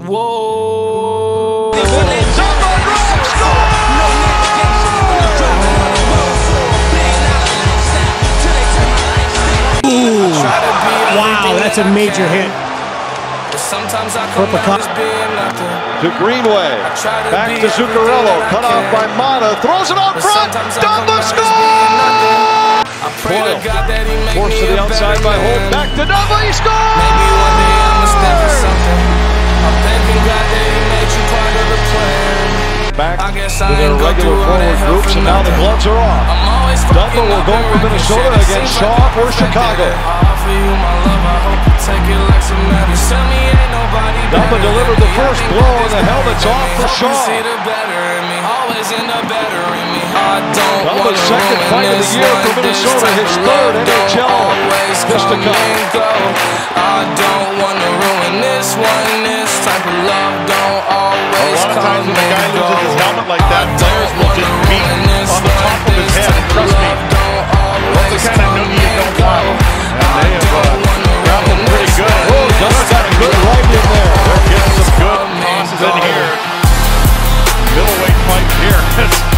Whoa. Wow, that's a major hit. To Greenway, back to Zuccarello, cut off by Mata, throws it out front, Dumba scores! Coyle, forced to the outside by Holt, back to Dumba, he scores! Maybe one day I'ma stand for something. I'm thanking God that he made you part of the plan. Back to their regular forward groups, and now the gloves are off. Dumba will go for Minnesota against Shaw for Chicago. Dumba delivered the first blow, and the helmet's off for Shaw. Dumba's second fight of the year for Minnesota, his third NHL fisticuff. I don't want to ruin this one. This type of love don't always come. A lot of times when the guy loses his helmet like that, players will just beat on the top of his head. Trust me, that's the kind of noogie you don't want. And they have grappled pretty good. Oh, Dumba's got a good right in there. They're getting some good passes in here. Middleweight fight here.